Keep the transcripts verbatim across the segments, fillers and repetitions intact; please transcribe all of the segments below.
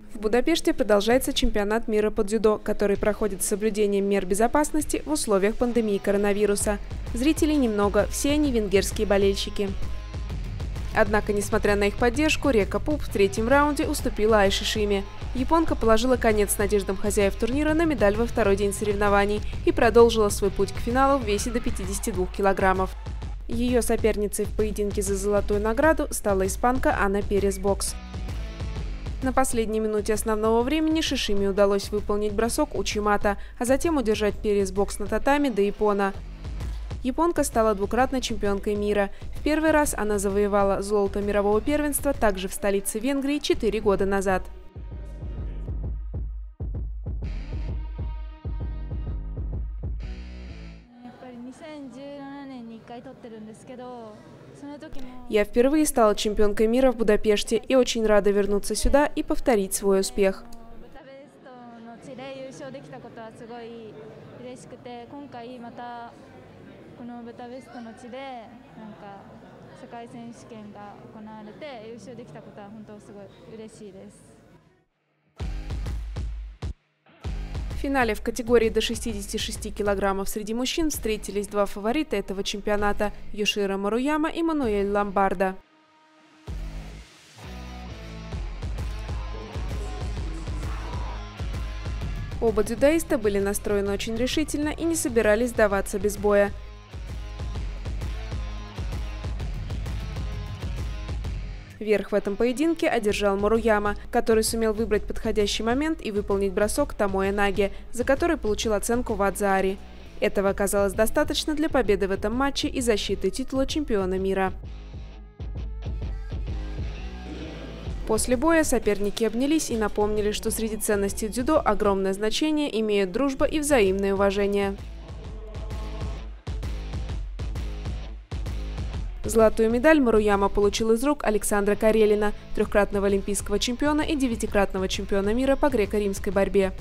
В Будапеште продолжается чемпионат мира по дзюдо, который проходит с соблюдением мер безопасности в условиях пандемии коронавируса. Зрителей немного, все они венгерские болельщики. Однако, несмотря на их поддержку, Река Пуп в третьем раунде уступила Айши Шиме. Японка положила конец надеждам хозяев турнира на медаль во второй день соревнований и продолжила свой путь к финалу в весе до пятидесяти двух килограммов. Ее соперницей в поединке за золотую награду стала испанка Анна Перес-Бокс. На последней минуте основного времени Шишиме удалось выполнить бросок Учимата, а затем удержать Перес-Бокс на татами до иппона. Японка стала двукратной чемпионкой мира. В первый раз она завоевала золото мирового первенства также в столице Венгрии четыре года назад. Я впервые стала чемпионкой мира в Будапеште и очень рада вернуться сюда и повторить свой успех. В финале в категории до шестидесяти шести килограммов среди мужчин встретились два фаворита этого чемпионата – Йоширо Маруяма и Мануэль Ломбардо. Оба дзюдоиста были настроены очень решительно и не собирались сдаваться без боя. Верх в этом поединке одержал Маруяма, который сумел выбрать подходящий момент и выполнить бросок Томоэ Наге, за который получил оценку Вадзаари. Этого оказалось достаточно для победы в этом матче и защиты титула чемпиона мира. После боя соперники обнялись и напомнили, что среди ценностей дзюдо огромное значение имеют дружба и взаимное уважение. Золотую медаль Маруяма получил из рук Александра Карелина, трехкратного олимпийского чемпиона и девятикратного чемпиона мира по греко-римской борьбе.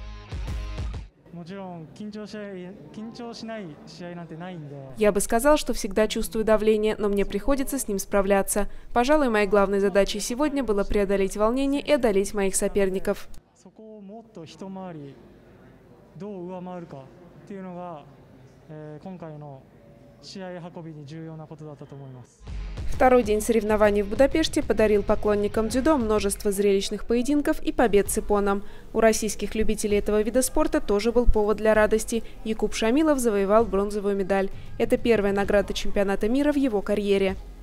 Я бы сказал, что всегда чувствую давление, но мне приходится с ним справляться. Пожалуй, моей главной задачей сегодня было преодолеть волнение и одолеть моих соперников. Второй день соревнований в Будапеште подарил поклонникам дзюдо множество зрелищных поединков и побед с иппоном. У российских любителей этого вида спорта тоже был повод для радости. Якуб Шамилов завоевал бронзовую медаль. Это первая награда чемпионата мира в его карьере.